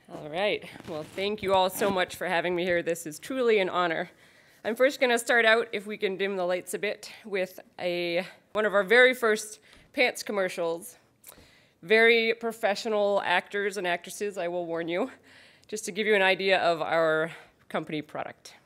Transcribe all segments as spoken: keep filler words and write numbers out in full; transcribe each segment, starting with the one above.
All right. Well, thank you all so much for having me here. This is truly an honor. I'm first going to start out, if we can dim the lights a bit, with a one of our very first pants commercials. Very professional actors and actresses, I will warn you, just to give you an idea of our company product.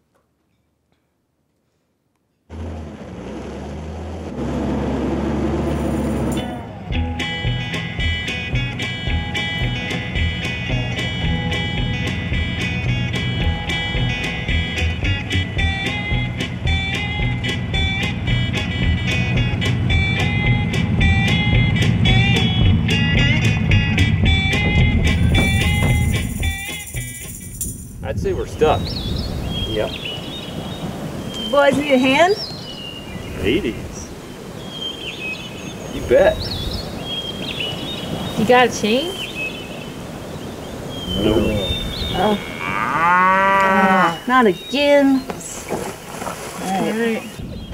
I'd say we're stuck. Yep. Boys need a hand? Ladies. You bet. You got a chain? No. Oh. Ah, not again. All right.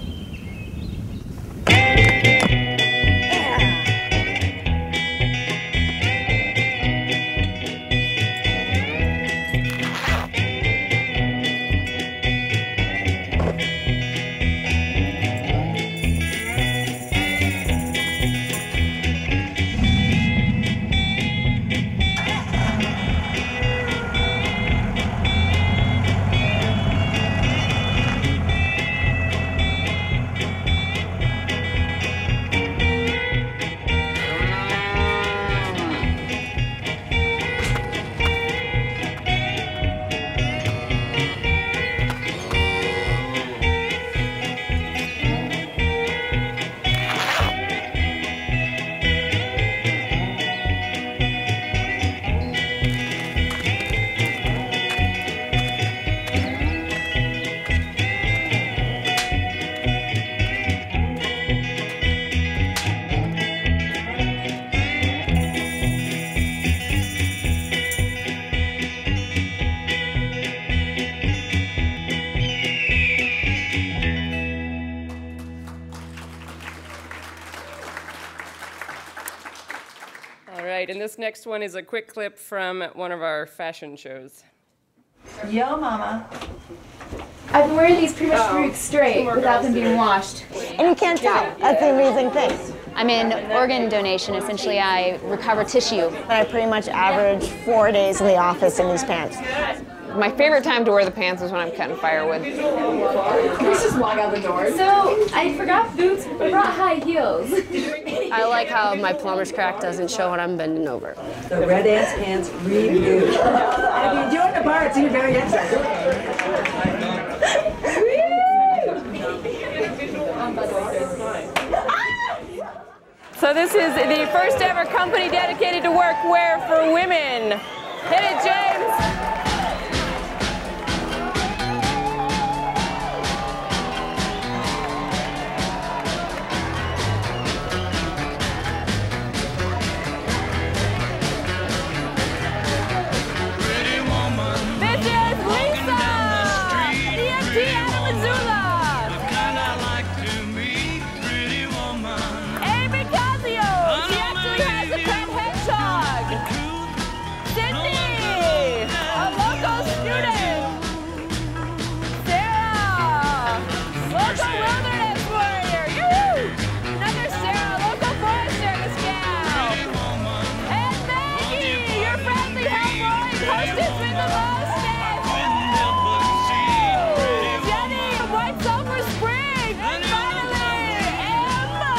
And this next one is a quick clip from one of our fashion shows. Yo, mama. I've been wearing these pretty much three weeks straight without them being washed. And you can't tell. That's the amazing thing. I'm in organ donation. Essentially, I recover tissue. But I pretty much average four days in the office in these pants. My favorite time to wear the pants is when I'm cutting firewood. Let's just walk out the door. So, I forgot boots, but I brought high heels. I like how my plumber's crack doesn't show when I'm bending over. The Red Ants Pants review. And if you're doing the part, so you're very excited. So this is the first ever company dedicated to workwear for women. Hit it, James. White Sulphur Springs, and finally, Emma!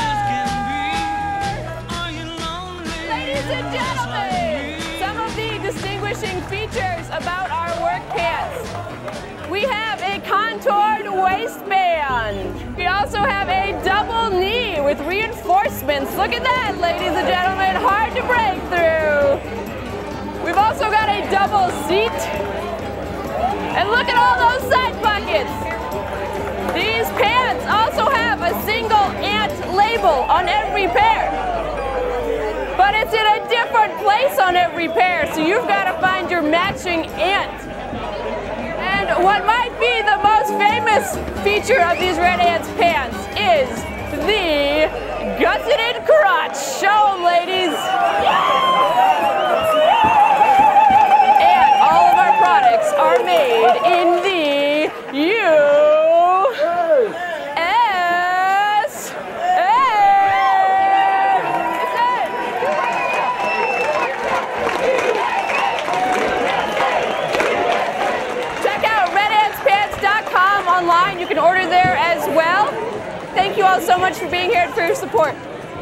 Ladies and gentlemen, some of the distinguishing features about our work pants. We have a contoured waistband. We also have a double knee with reinforcements. Look at that, ladies and gentlemen, hard to break through. We've also got a double seat. And look at all those side pockets. These pants also have a single ant label on every pair. But it's in a different place on every pair, so you've got to find your matching ant. And what might be the most famous feature of these Red Ants pants is the gusseted crotch. Show them, ladies. can order there as well. Thank you all so much for being here and for your support.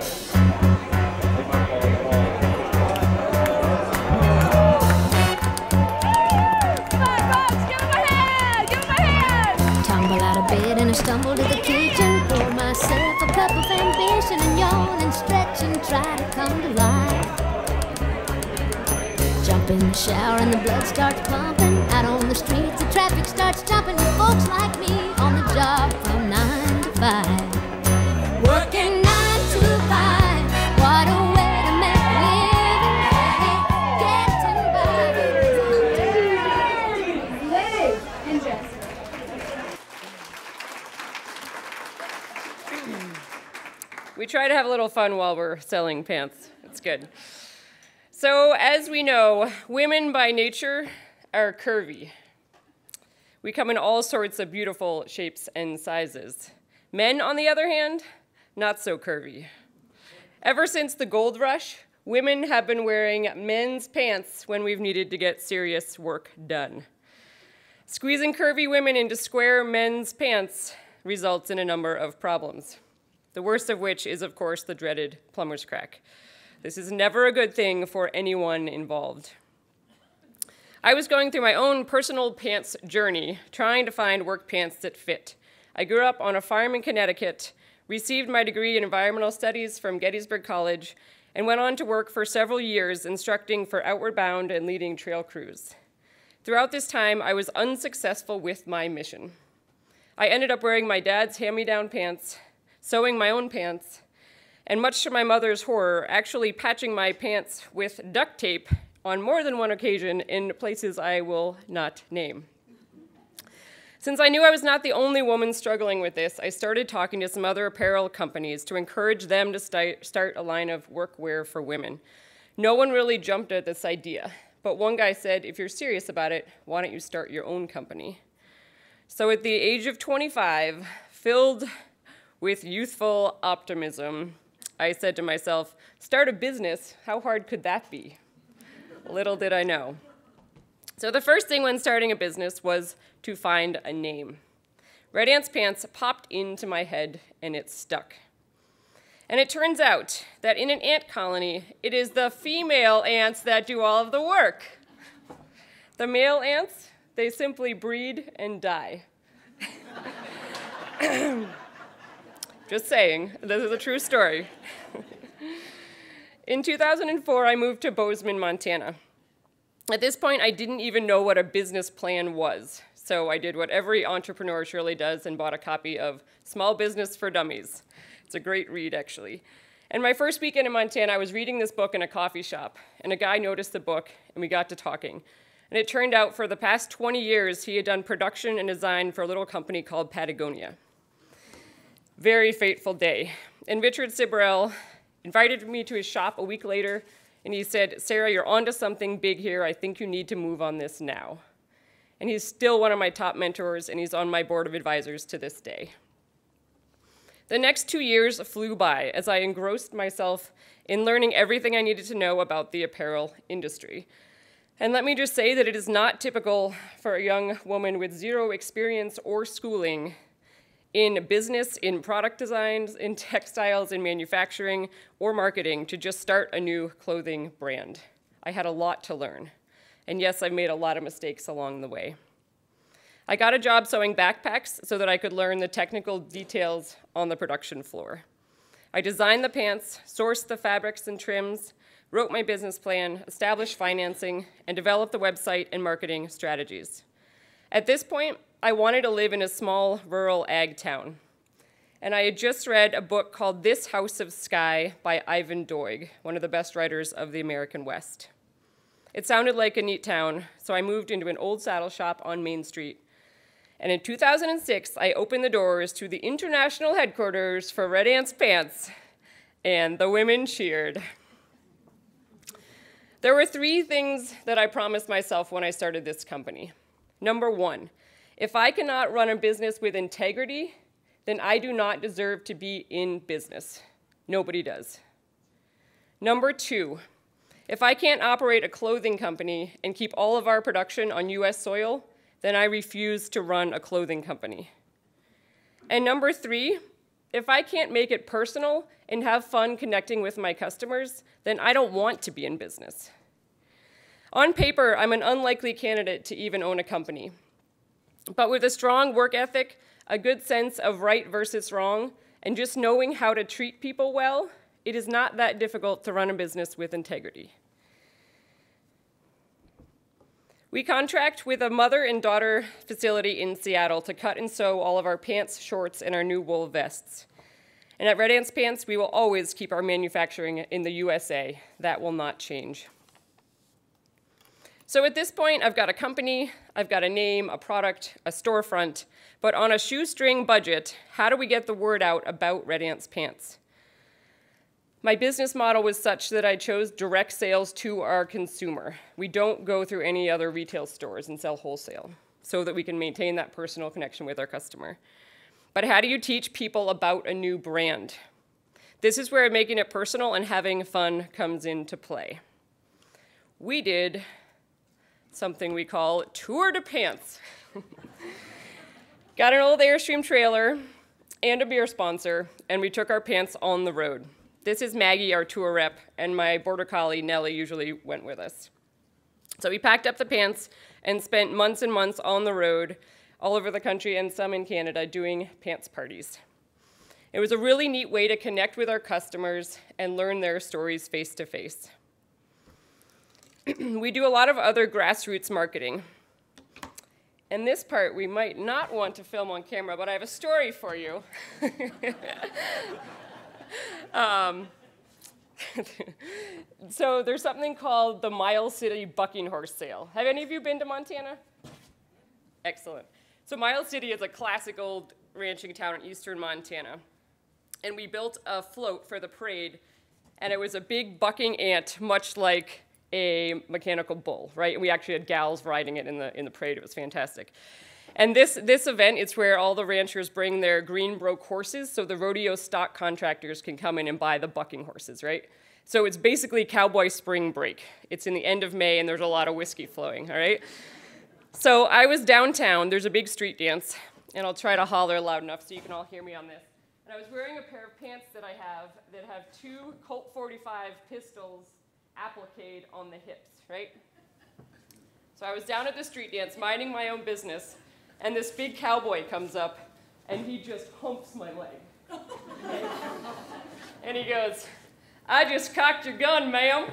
And I stumble to the kitchen, pour myself a cup of ambition and yawn and stretch and try to come to life. Jump in the shower and the blood starts pumping. Out on the streets, the traffic starts jumping with folks like me on the job from nine to five. Working nine to five, what a way to make a living. Getting by. Liz and Jessica. We try to have a little fun while we're selling pants. It's good. So, as we know, women by nature are curvy. We come in all sorts of beautiful shapes and sizes. Men, on the other hand, not so curvy. Ever since the gold rush, women have been wearing men's pants when we've needed to get serious work done. Squeezing curvy women into square men's pants results in a number of problems. The worst of which is, of course, the dreaded plumber's crack. This is never a good thing for anyone involved. I was going through my own personal pants journey, trying to find work pants that fit. I grew up on a farm in Connecticut, received my degree in environmental studies from Gettysburg College, and went on to work for several years instructing for Outward Bound and leading trail crews. Throughout this time, I was unsuccessful with my mission. I ended up wearing my dad's hand-me-down pants, sewing my own pants, and much to my mother's horror, actually patching my pants with duct tape on more than one occasion in places I will not name. Since I knew I was not the only woman struggling with this, I started talking to some other apparel companies to encourage them to st- start a line of workwear for women. No one really jumped at this idea, but one guy said, if you're serious about it, why don't you start your own company? So at the age of twenty-five, filled with youthful optimism, I said to myself, start a business, how hard could that be? Little did I know. So the first thing when starting a business was to find a name. Red Ant's Pants popped into my head and it stuck. And it turns out that in an ant colony, it is the female ants that do all of the work. The male ants, they simply breed and die. Just saying, this is a true story. In two thousand four, I moved to Bozeman, Montana. At this point, I didn't even know what a business plan was, so I did what every entrepreneur surely does and bought a copy of Small Business for Dummies. It's a great read, actually. And my first weekend in Montana, I was reading this book in a coffee shop, and a guy noticed the book, and we got to talking. And it turned out for the past twenty years, he had done production and design for a little company called Patagonia. Very fateful day. And Richard Sibrel invited me to his shop a week later, and he said, Sarah, you're onto something big here. I think you need to move on this now. And he's still one of my top mentors, and he's on my board of advisors to this day. The next two years flew by as I engrossed myself in learning everything I needed to know about the apparel industry. And let me just say that it is not typical for a young woman with zero experience or schooling in business, in product designs, in textiles, in manufacturing, or marketing to just start a new clothing brand. I had a lot to learn. And yes, I've made a lot of mistakes along the way. I got a job sewing backpacks so that I could learn the technical details on the production floor. I designed the pants, sourced the fabrics and trims, wrote my business plan, established financing, and developed the website and marketing strategies. At this point, I wanted to live in a small rural ag town. And I had just read a book called This House of Sky by Ivan Doig, one of the best writers of the American West. It sounded like a neat town, so I moved into an old saddle shop on Main Street. And in two thousand six, I opened the doors to the international headquarters for Red Ant's Pants, and the women cheered. There were three things that I promised myself when I started this company. Number one, if I cannot run a business with integrity, then I do not deserve to be in business. Nobody does. Number two, if I can't operate a clothing company and keep all of our production on U S soil, then I refuse to run a clothing company. And number three, if I can't make it personal and have fun connecting with my customers, then I don't want to be in business. On paper, I'm an unlikely candidate to even own a company. But with a strong work ethic, a good sense of right versus wrong, and just knowing how to treat people well, it is not that difficult to run a business with integrity. We contract with a mother and daughter facility in Seattle to cut and sew all of our pants, shorts, and our new wool vests. And at Red Ants Pants, we will always keep our manufacturing in the U S A. That will not change. So at this point, I've got a company, I've got a name, a product, a storefront, but on a shoestring budget, how do we get the word out about Red Ants Pants? My business model was such that I chose direct sales to our consumer. We don't go through any other retail stores and sell wholesale so that we can maintain that personal connection with our customer. But how do you teach people about a new brand? This is where making it personal and having fun comes into play. We did something we call Tour de Pants. Got an old Airstream trailer and a beer sponsor, and we took our pants on the road. This is Maggie, our tour rep, and my border collie, Nellie, usually went with us. So we packed up the pants and spent months and months on the road, all over the country and some in Canada, doing pants parties. It was a really neat way to connect with our customers and learn their stories face to face. We do a lot of other grassroots marketing. And this part we might not want to film on camera, but I have a story for you. um, so there's something called the Miles City Bucking Horse Sale. Have any of you been to Montana? Excellent. So Miles City is a classic old ranching town in eastern Montana. And we built a float for the parade, and it was a big bucking ant, much like a mechanical bull, right? And we actually had gals riding it in the, in the parade. It was fantastic. And this, this event, it's where all the ranchers bring their Greenbroke horses, so the rodeo stock contractors can come in and buy the bucking horses, right? So it's basically cowboy spring break. It's in the end of May, and there's a lot of whiskey flowing, all right? So I was downtown. There's a big street dance, and I'll try to holler loud enough so you can all hear me on this. And I was wearing a pair of pants that I have that have two Colt forty-five pistols appliqued on the hips, right? So I was down at the street dance, minding my own business, and this big cowboy comes up, and he just humps my leg. And he goes, "I just cocked your gun, ma'am."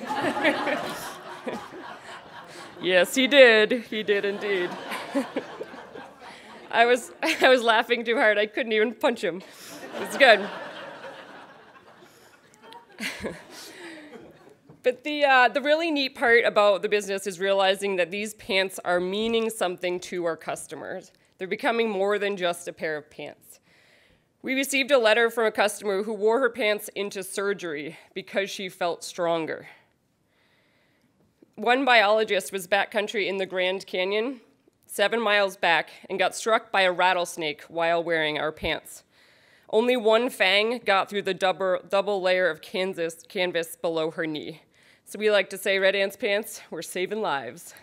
Yes, he did. He did indeed. I was, I was laughing too hard. I couldn't even punch him. It's good. But the, uh, the really neat part about the business is realizing that these pants are meaning something to our customers. They're becoming more than just a pair of pants. We received a letter from a customer who wore her pants into surgery because she felt stronger. One biologist was backcountry in the Grand Canyon, seven miles back, and got struck by a rattlesnake while wearing our pants. Only one fang got through the double, double layer of Kansas, canvas below her knee. So we like to say, Red Ants Pants, we're saving lives.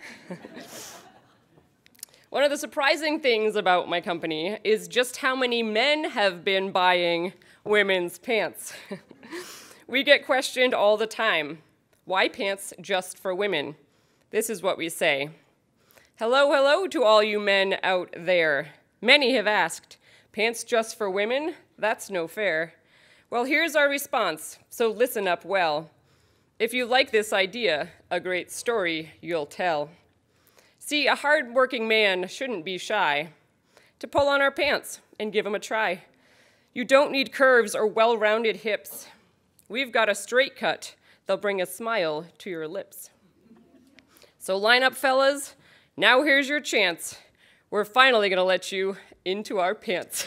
One of the surprising things about my company is just how many men have been buying women's pants. We get questioned all the time. Why pants just for women? This is what we say. Hello, hello to all you men out there. Many have asked, pants just for women? That's no fair. Well, here's our response, so listen up well. If you like this idea, a great story you'll tell. See, a hard-working man shouldn't be shy to pull on our pants and give them a try. You don't need curves or well-rounded hips. We've got a straight cut. They'll bring a smile to your lips. So line up, fellas. Now here's your chance. We're finally gonna let you into our pants.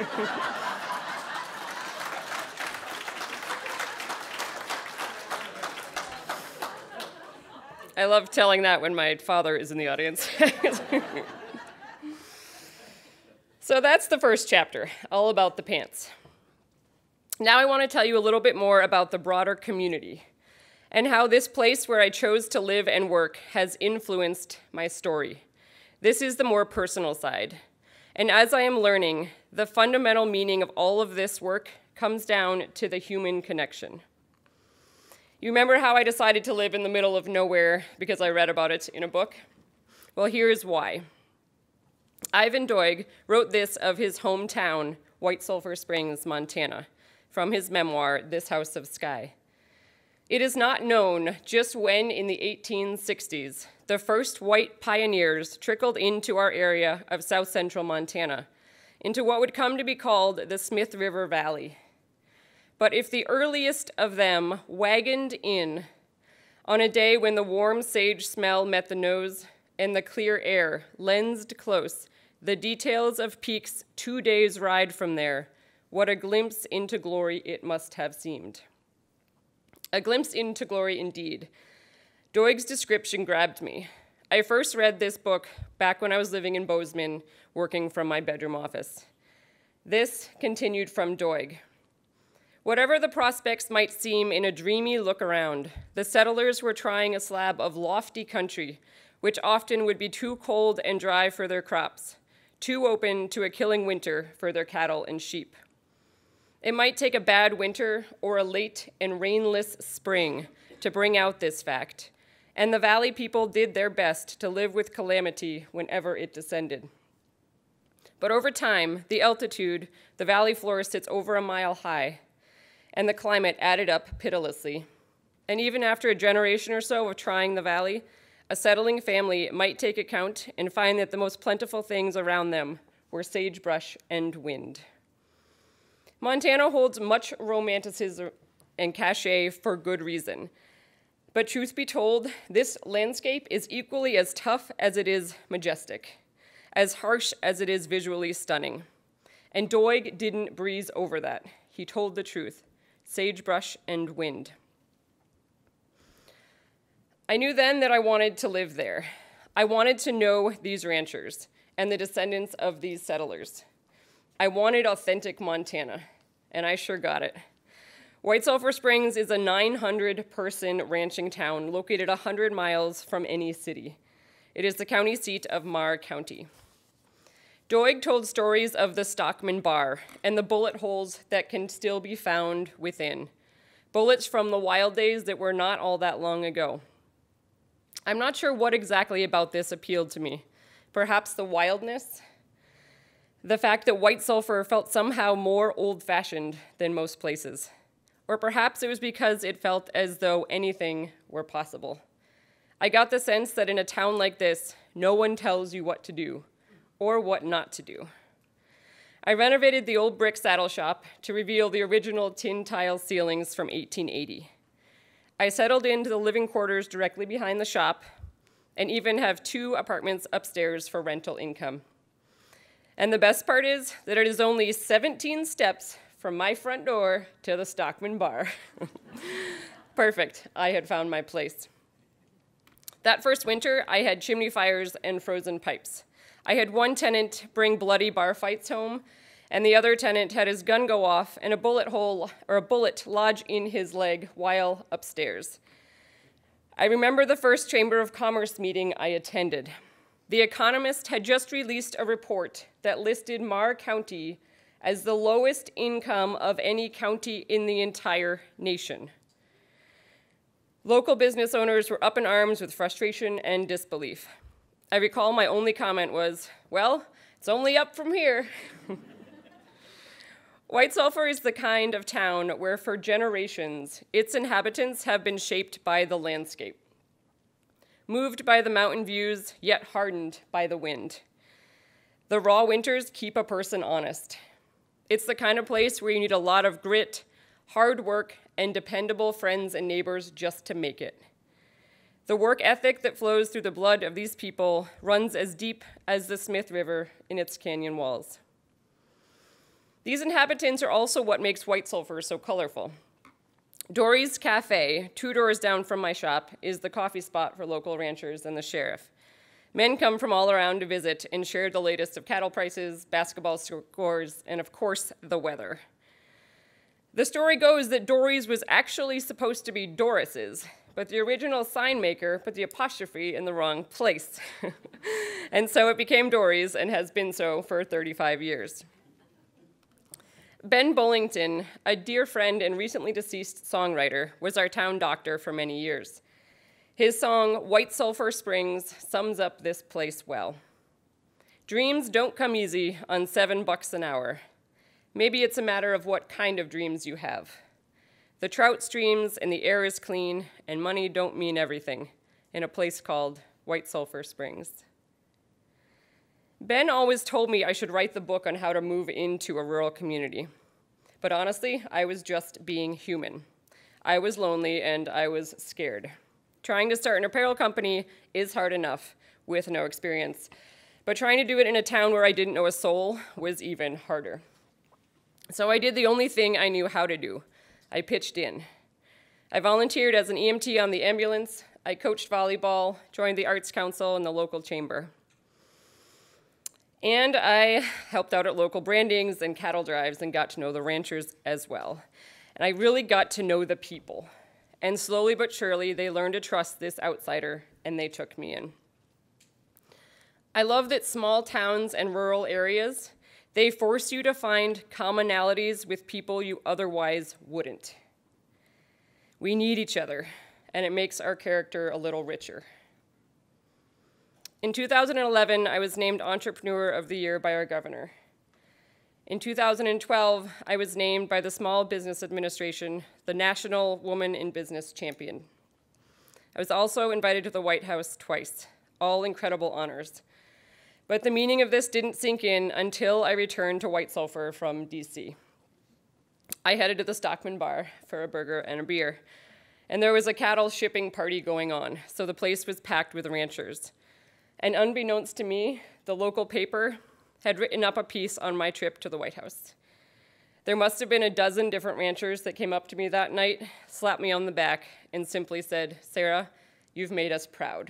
I love telling that when my father is in the audience. So that's the first chapter, all about the pants. Now I want to tell you a little bit more about the broader community and how this place where I chose to live and work has influenced my story. This is the more personal side. And as I am learning, the fundamental meaning of all of this work comes down to the human connection. You remember how I decided to live in the middle of nowhere because I read about it in a book? Well, here's why. Ivan Doig wrote this of his hometown, White Sulphur Springs, Montana, from his memoir, This House of Sky. It is not known just when in the eighteen sixties, the first white pioneers trickled into our area of south central Montana, into what would come to be called the Smith River Valley. But if the earliest of them wagoned in on a day when the warm sage smell met the nose and the clear air lensed close the details of peaks two days' ride from there, what a glimpse into glory it must have seemed. A glimpse into glory indeed. Doig's description grabbed me. I first read this book back when I was living in Bozeman, working from my bedroom office. This continued from Doig. Whatever the prospects might seem in a dreamy look around, the settlers were trying a slab of lofty country, which often would be too cold and dry for their crops, too open to a killing winter for their cattle and sheep. It might take a bad winter or a late and rainless spring to bring out this fact, and the valley people did their best to live with calamity whenever it descended. But over time, the altitude, the valley floor sits over a mile high, and the climate added up pitilessly. And even after a generation or so of trying the valley, a settling family might take account and find that the most plentiful things around them were sagebrush and wind. Montana holds much romanticism and cachet for good reason. But truth be told, this landscape is equally as tough as it is majestic, as harsh as it is visually stunning. And Doig didn't breeze over that. He told the truth, sagebrush and wind. I knew then that I wanted to live there. I wanted to know these ranchers and the descendants of these settlers. I wanted authentic Montana, and I sure got it. White Sulphur Springs is a nine hundred person ranching town located one hundred miles from any city. It is the county seat of Marr County. Doig told stories of the Stockman Bar and the bullet holes that can still be found within. Bullets from the wild days that were not all that long ago. I'm not sure what exactly about this appealed to me. Perhaps the wildness? The fact that White Sulphur felt somehow more old-fashioned than most places. Or perhaps it was because it felt as though anything were possible. I got the sense that in a town like this, no one tells you what to do or what not to do. I renovated the old brick saddle shop to reveal the original tin tile ceilings from eighteen eighty. I settled into the living quarters directly behind the shop and even have two apartments upstairs for rental income. And the best part is that it is only seventeen steps from my front door to the Stockman Bar. Perfect, I had found my place. That first winter, I had chimney fires and frozen pipes. I had one tenant bring bloody bar fights home, and the other tenant had his gun go off and a bullet hole or a bullet lodge in his leg while upstairs. I remember the first Chamber of Commerce meeting I attended. The Economist had just released a report that listed Marr County as the lowest income of any county in the entire nation. Local business owners were up in arms with frustration and disbelief. I recall my only comment was, well, it's only up from here. White Sulphur is the kind of town where for generations, its inhabitants have been shaped by the landscape, moved by the mountain views, yet hardened by the wind. The raw winters keep a person honest. It's the kind of place where you need a lot of grit, hard work, and dependable friends and neighbors just to make it. The work ethic that flows through the blood of these people runs as deep as the Smith River in its canyon walls. These inhabitants are also what makes White Sulphur so colorful. Dory's Cafe, two doors down from my shop, is the coffee spot for local ranchers and the sheriff. Men come from all around to visit and share the latest of cattle prices, basketball scores, and of course, the weather. The story goes that Dory's was actually supposed to be Doris's, but the original sign maker put the apostrophe in the wrong place. And so it became Dory's and has been so for thirty-five years. Ben Bullington, a dear friend and recently deceased songwriter, was our town doctor for many years. His song, White Sulphur Springs, sums up this place well. Dreams don't come easy on seven bucks an hour. Maybe it's a matter of what kind of dreams you have. The trout streams and the air is clean, and money don't mean everything in a place called White Sulphur Springs. Ben always told me I should write the book on how to move into a rural community. But honestly, I was just being human. I was lonely and I was scared. Trying to start an apparel company is hard enough with no experience, but trying to do it in a town where I didn't know a soul was even harder. So I did the only thing I knew how to do. I pitched in. I volunteered as an E M T on the ambulance. I coached volleyball, joined the Arts Council and the local chamber. And I helped out at local brandings and cattle drives and got to know the ranchers as well. And I really got to know the people. And slowly but surely, they learned to trust this outsider, and they took me in. I love that small towns and rural areas, they force you to find commonalities with people you otherwise wouldn't. We need each other, and it makes our character a little richer. In two thousand eleven, I was named Entrepreneur of the Year by our governor. In two thousand twelve, I was named by the Small Business Administration the National Woman in Business Champion. I was also invited to the White House twice, all incredible honors. But the meaning of this didn't sink in until I returned to White Sulphur from D C. I headed to the Stockman Bar for a burger and a beer, and there was a cattle shipping party going on, so the place was packed with ranchers. And unbeknownst to me, the local paper had written up a piece on my trip to the White House. There must have been a dozen different ranchers that came up to me that night, slapped me on the back, and simply said, "Sarah, you've made us proud."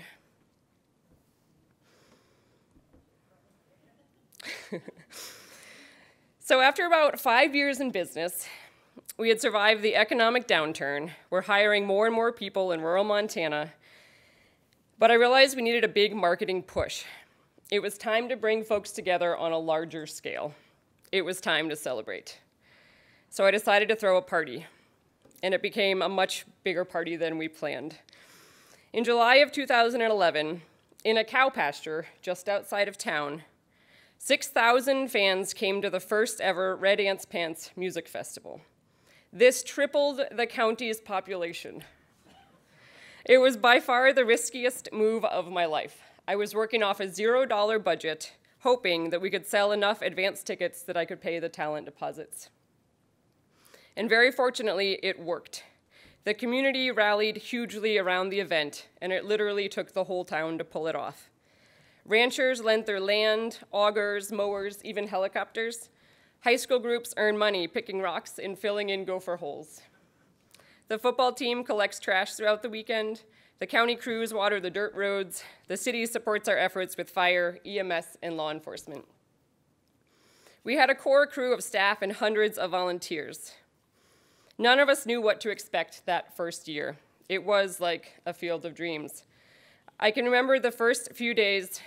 So after about five years in business, we had survived the economic downturn. We're hiring more and more people in rural Montana, but I realized we needed a big marketing push. It was time to bring folks together on a larger scale. It was time to celebrate. So I decided to throw a party, and it became a much bigger party than we planned. In July of two thousand eleven, in a cow pasture just outside of town, six thousand fans came to the first ever Red Ants Pants Music Festival. This tripled the county's population. It was by far the riskiest move of my life. I was working off a zero dollar budget, hoping that we could sell enough advance tickets that I could pay the talent deposits. And very fortunately, it worked. The community rallied hugely around the event, and it literally took the whole town to pull it off. Ranchers lent their land, augers, mowers, even helicopters. High school groups earn money picking rocks and filling in gopher holes. The football team collects trash throughout the weekend. The county crews water the dirt roads. The city supports our efforts with fire, E M S, and law enforcement. We had a core crew of staff and hundreds of volunteers. None of us knew what to expect that first year. It was like a field of dreams. I can remember the first few days,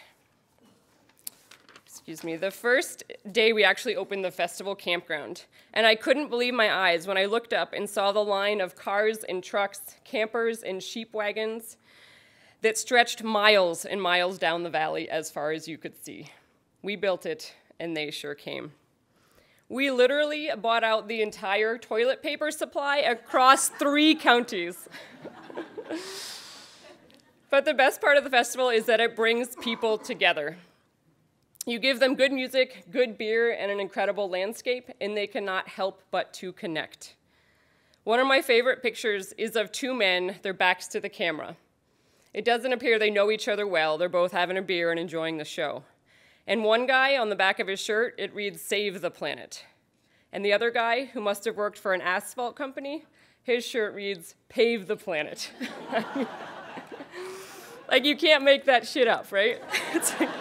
excuse me, the first day we actually opened the festival campground, and I couldn't believe my eyes when I looked up and saw the line of cars and trucks, campers and sheep wagons that stretched miles and miles down the valley as far as you could see. We built it, and they sure came. We literally bought out the entire toilet paper supply across three counties. But the best part of the festival is that it brings people together. You give them good music, good beer, and an incredible landscape, and they cannot help but to connect. One of my favorite pictures is of two men, their backs to the camera. It doesn't appear they know each other well. They're both having a beer and enjoying the show. And one guy, on the back of his shirt, it reads, "Save the Planet." And the other guy, who must have worked for an asphalt company, his shirt reads, "Pave the Planet." Like, you can't make that shit up, right? It's like,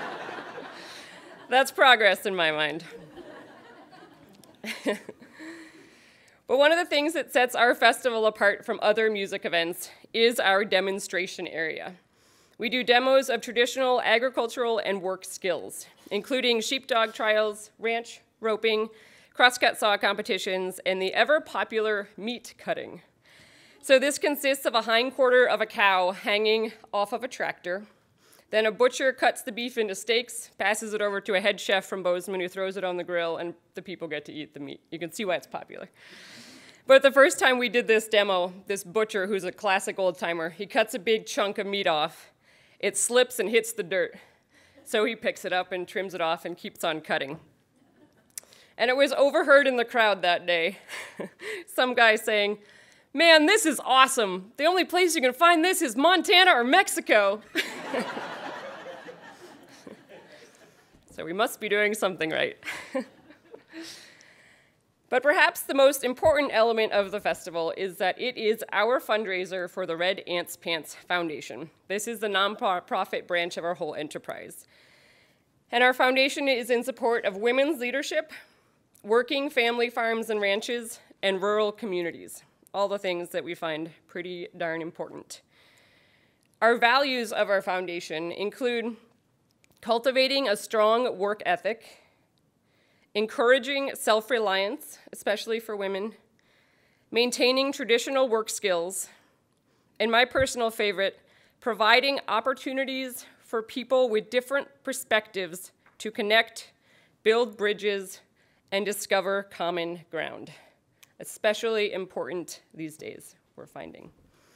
that's progress in my mind. But one of the things that sets our festival apart from other music events is our demonstration area. We do demos of traditional agricultural and work skills, including sheepdog trials, ranch roping, crosscut saw competitions, and the ever-popular meat cutting. So this consists of a hindquarter of a cow hanging off of a tractor. Then a butcher cuts the beef into steaks, passes it over to a head chef from Bozeman who throws it on the grill, and the people get to eat the meat. You can see why it's popular. But the first time we did this demo, this butcher, who's a classic old-timer, he cuts a big chunk of meat off. It slips and hits the dirt. So he picks it up and trims it off and keeps on cutting. And it was overheard in the crowd that day. Some guy saying, "Man, this is awesome. The only place you can find this is Montana or Mexico." So we must be doing something right. But perhaps the most important element of the festival is that it is our fundraiser for the Red Ants Pants Foundation. This is the nonprofit branch of our whole enterprise. And our foundation is in support of women's leadership, working family farms and ranches, and rural communities, all the things that we find pretty darn important. Our values of our foundation include cultivating a strong work ethic, encouraging self-reliance, especially for women, maintaining traditional work skills, and my personal favorite, providing opportunities for people with different perspectives to connect, build bridges, and discover common ground. Especially important these days, we're finding.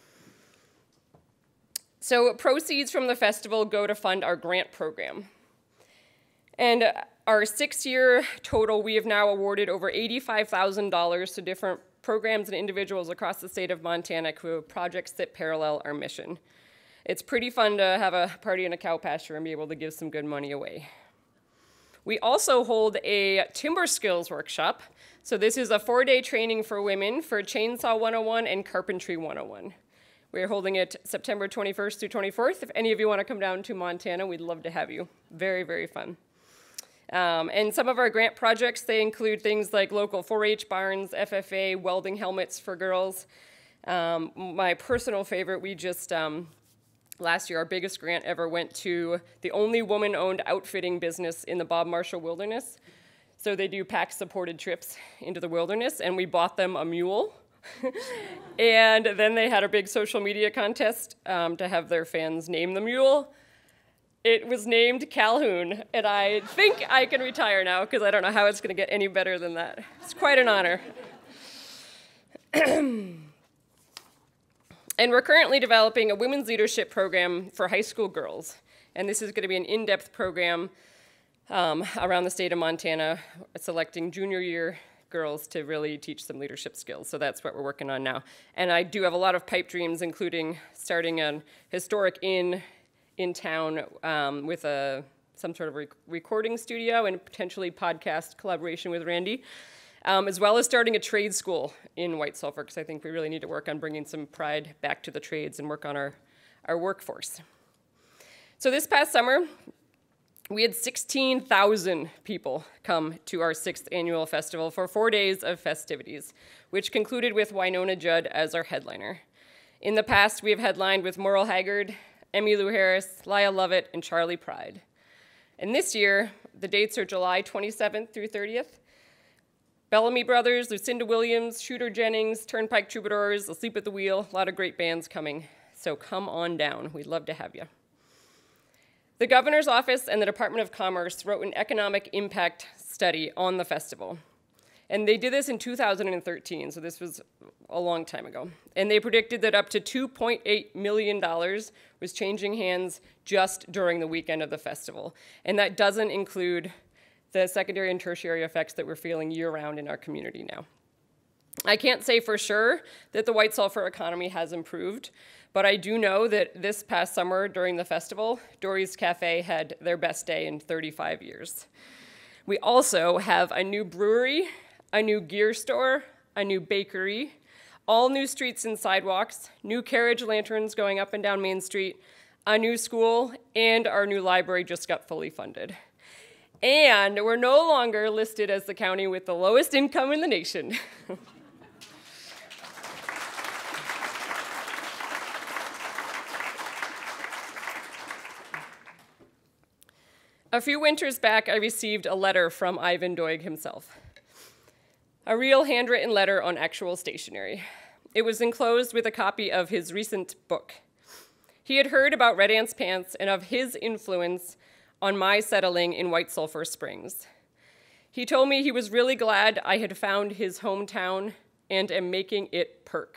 So proceeds from the festival go to fund our grant program. And our six-year total, we have now awarded over eighty-five thousand dollars to different programs and individuals across the state of Montana who have projects that parallel our mission. It's pretty fun to have a party in a cow pasture and be able to give some good money away. We also hold a timber skills workshop. So this is a four-day training for women for Chainsaw one oh one and Carpentry one oh one. We're holding it September twenty-first through twenty-fourth. If any of you want to come down to Montana, we'd love to have you. Very, very fun. Um, and some of our grant projects, they include things like local four H barns, F F A, welding helmets for girls. Um, my personal favorite, we just, um, last year, our biggest grant ever went to the only woman-owned outfitting business in the Bob Marshall Wilderness. So they do pack-supported trips into the wilderness, and we bought them a mule. And then they had a big social media contest um, to have their fans name the mule. It was named Calhoun, and I think I can retire now because I don't know how it's going to get any better than that. It's quite an honor. And we're currently developing a women's leadership program for high school girls. And this is going to be an in-depth program um, around the state of Montana, selecting junior year girls to really teach some leadership skills. So that's what we're working on now. And I do have a lot of pipe dreams, including starting a historic inn in town um, with a, some sort of rec recording studio and potentially podcast collaboration with Randy, um, as well as starting a trade school in White Sulphur, because I think we really need to work on bringing some pride back to the trades and work on our, our workforce. So this past summer, we had sixteen thousand people come to our sixth annual festival for four days of festivities, which concluded with Winona Judd as our headliner. In the past, we have headlined with Merle Haggard, Emmylou Harris, Lyle Lovett, and Charlie Pride. And this year, the dates are July twenty-seventh through thirtieth. Bellamy Brothers, Lucinda Williams, Shooter Jennings, Turnpike Troubadours, Asleep at the Wheel, a lot of great bands coming. So come on down, we'd love to have you. The governor's office and the Department of Commerce wrote an economic impact study on the festival. And they did this in two thousand thirteen, so this was a long time ago. And they predicted that up to two point eight million dollars was changing hands just during the weekend of the festival. And that doesn't include the secondary and tertiary effects that we're feeling year-round in our community now. I can't say for sure that the White Sulphur economy has improved, but I do know that this past summer during the festival, Dory's Cafe had their best day in thirty-five years. We also have a new brewery, a new gear store, a new bakery, all new streets and sidewalks, new carriage lanterns going up and down Main Street, a new school, and our new library just got fully funded. And we're no longer listed as the county with the lowest income in the nation. A few winters back, I received a letter from Ivan Doig himself. A real handwritten letter on actual stationery. It was enclosed with a copy of his recent book. He had heard about Red Ant's Pants and of his influence on my settling in White Sulphur Springs. He told me he was really glad I had found his hometown and am making it perk.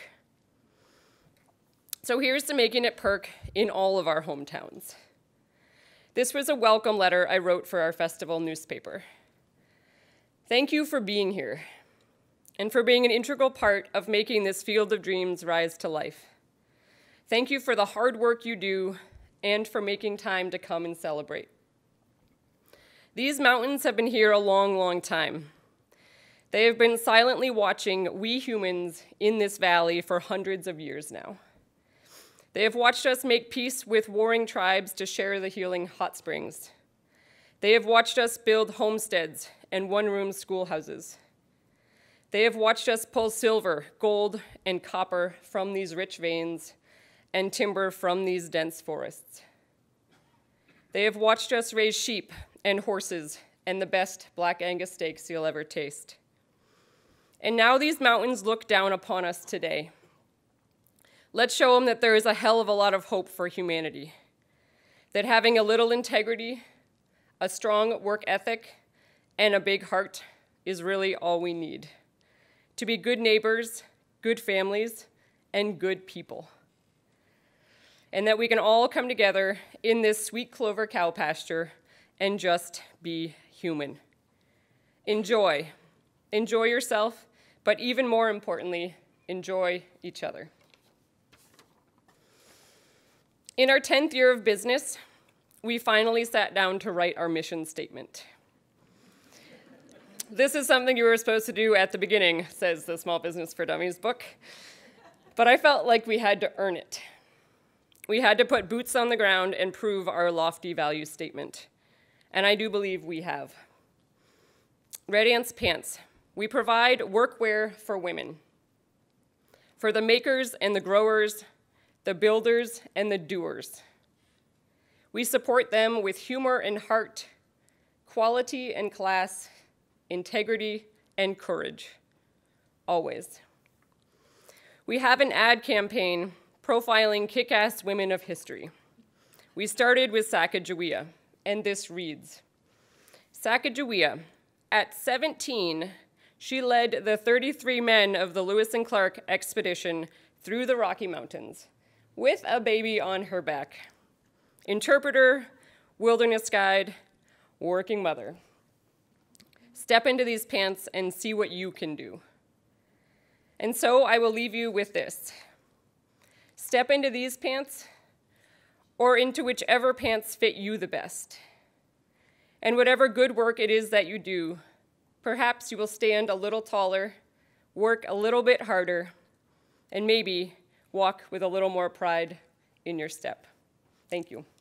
So here's to making it perk in all of our hometowns. This was a welcome letter I wrote for our festival newspaper. Thank you for being here and for being an integral part of making this field of dreams rise to life. Thank you for the hard work you do and for making time to come and celebrate. These mountains have been here a long, long time. They have been silently watching we humans in this valley for hundreds of years now. They have watched us make peace with warring tribes to share the healing hot springs. They have watched us build homesteads and one-room schoolhouses. They have watched us pull silver, gold, and copper from these rich veins and timber from these dense forests. They have watched us raise sheep and horses and the best Black Angus steaks you'll ever taste. And now these mountains look down upon us today. Let's show them that there is a hell of a lot of hope for humanity, that having a little integrity, a strong work ethic, and a big heart is really all we need to be good neighbors, good families, and good people. And that we can all come together in this sweet clover cow pasture and just be human. Enjoy. Enjoy yourself, but even more importantly, enjoy each other. In our tenth year of business, we finally sat down to write our mission statement. This is something you were supposed to do at the beginning, says the Small Business for Dummies book, but I felt like we had to earn it. We had to put boots on the ground and prove our lofty value statement, and I do believe we have. Red Ant's Pants. We provide workwear for women, for the makers and the growers, the builders and the doers. We support them with humor and heart, quality and class, integrity and courage, always. We have an ad campaign profiling kick-ass women of history. We started with Sacagawea, and this reads, Sacagawea, at seventeen, she led the thirty-three men of the Lewis and Clark expedition through the Rocky Mountains with a baby on her back. Interpreter, wilderness guide, working mother. Step into these pants and see what you can do. And so I will leave you with this. Step into these pants or into whichever pants fit you the best. And whatever good work it is that you do, perhaps you will stand a little taller, work a little bit harder, and maybe walk with a little more pride in your step. Thank you.